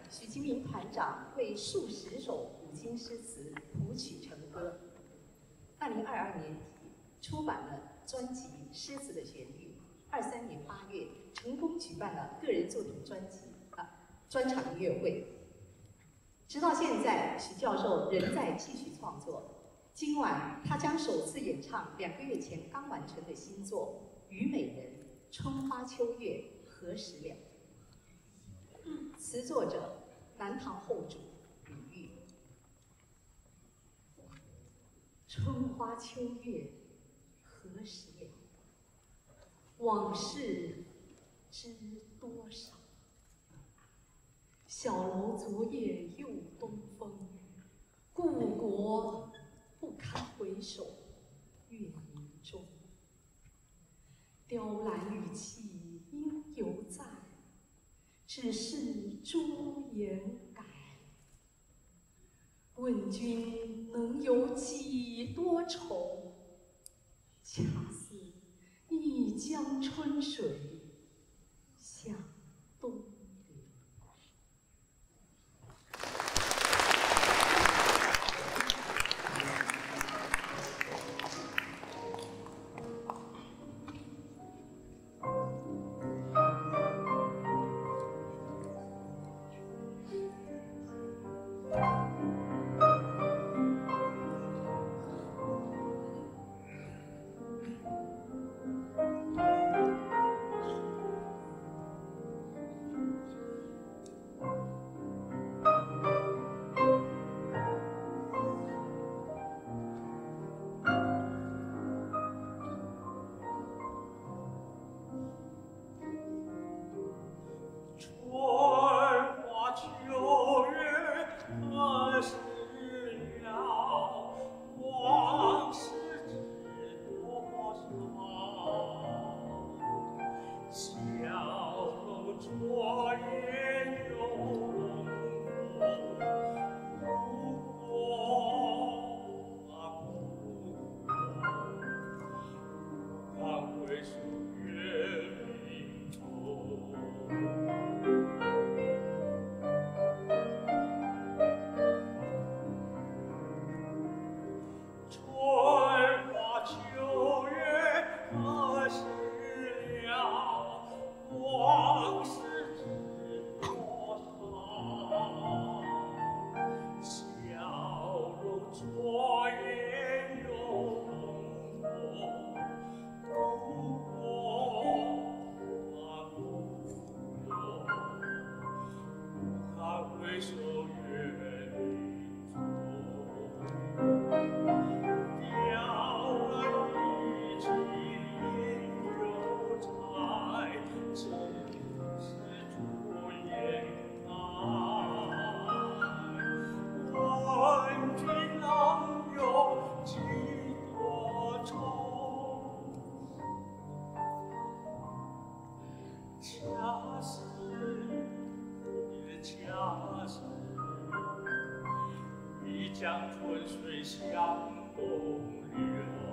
许其明团长为数十首古今诗词谱曲成歌。2022年底出版了专辑《诗词的旋律》，23年8月成功举办了个人作品专场音乐会。直到现在，许教授仍在继续创作。今晚，他将首次演唱2个月前刚完成的新作《虞美人》，春花秋月何时了？词作者南唐后主李煜。春花秋月何时了？往事知多少？小楼昨夜又东风，故国不堪回首月明中。雕栏玉砌应犹在，只是朱颜改。问君能有几多愁？恰似一江春水向东流。 一江春水向东流。